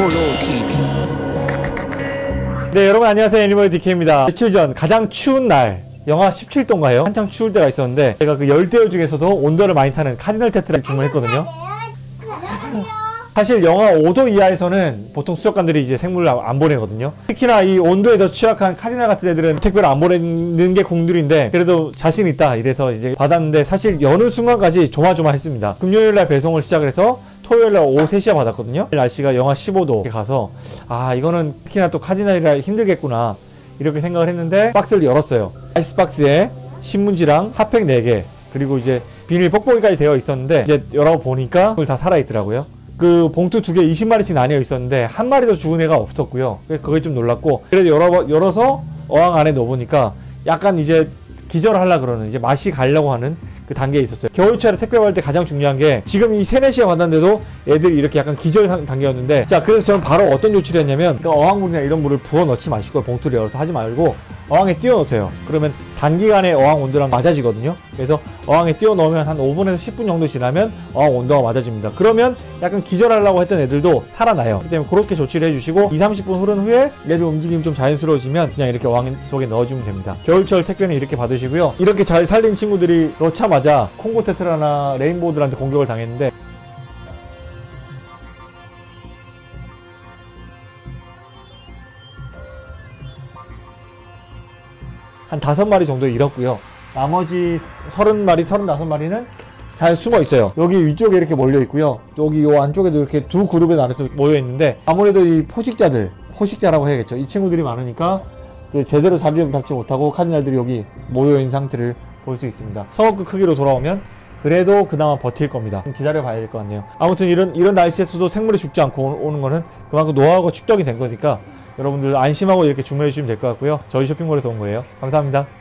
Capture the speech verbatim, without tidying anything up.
홀로티비. 네, 여러분 안녕하세요. 애니멀 디케이입니다. 며칠 전 가장 추운 날 영하 십칠 도인가요? 한창 추울 때가 있었는데 제가 그 열대어 중에서도 온도를 많이 타는 카디널 테트라를 주문했거든요. 사실 영하 오 도 이하에서는 보통 수족관들이 이제 생물을 안 보내거든요. 특히나 이 온도에 더 취약한 카디널 같은 애들은 택배를 안 보내는 게 공들인데 그래도 자신 있다 이래서 이제 받았는데 사실 여느 순간까지 조마조마했습니다. 금요일날 배송을 시작을 해서 토요일날 오후 세 시에 받았거든요. 날씨가 영하 십오 도 가서 아 이거는 특히나 또 카디널이라 힘들겠구나 이렇게 생각을 했는데 박스를 열었어요. 아이스박스에 신문지랑 핫팩 네 개 그리고 이제 비닐 뽁뽁이까지 되어 있었는데 이제 열어보니까 그걸 다 살아있더라고요. 그 봉투 두 개 이십 마리씩 나뉘어 있었는데 한 마리도 죽은 애가 없었고요. 그게 좀 놀랐고 그래도 열어, 열어서 어항 안에 넣어보니까 약간 이제 기절을 하려고 그러는 이제 맛이 가려고 하는 그 단계에 있었어요. 겨울철에 택배 받을 때 가장 중요한 게 지금 이 세, 네 시에 받았는데도 애들이 이렇게 약간 기절 단계였는데 자 그래서 저는 바로 어떤 조치를 했냐면 그러니까 어항물이나 이런 물을 부어 넣지 마시고 봉투를 열어서 하지 말고 어항에 띄워 놓으세요. 그러면 단기간에 어항 온도랑 맞아지거든요. 그래서 어항에 띄워 넣으면 한 오 분에서 십 분 정도 지나면 어항 온도가 맞아집니다. 그러면 약간 기절하려고 했던 애들도 살아나요. 그렇기 때문에 그렇게 조치를 해주시고 이, 삼십 분 흐른 후에 얘들 움직임이 좀 자연스러워지면 그냥 이렇게 어항 속에 넣어주면 됩니다. 겨울철 택배는 이렇게 받으시고요. 이렇게 잘 살린 친구들이 넣자마자 콩고 테트라나 레인보우들한테 공격을 당했는데 한 다섯 마리 정도 잃었고요. 나머지 서른 마리, 서른다섯 마리는 잘 숨어 있어요. 여기 위쪽에 이렇게 몰려 있고요. 여기 요 안쪽에도 이렇게 두 그룹에 나눠서 모여 있는데 아무래도 이 포식자들, 포식자라고 해야겠죠. 이 친구들이 많으니까 제대로 자리를 잡지 못하고 카디널들이 여기 모여 있는 상태를 볼 수 있습니다. 성업급 크기로 돌아오면 그래도 그나마 버틸 겁니다. 좀 기다려 봐야 될 것 같네요. 아무튼 이런 이런 날씨에서도 생물이 죽지 않고 오는 거는 그만큼 노하우가 축적이 된 거니까 여러분들 안심하고 이렇게 주문해 주시면 될 것 같고요. 저희 쇼핑몰에서 온 거예요. 감사합니다.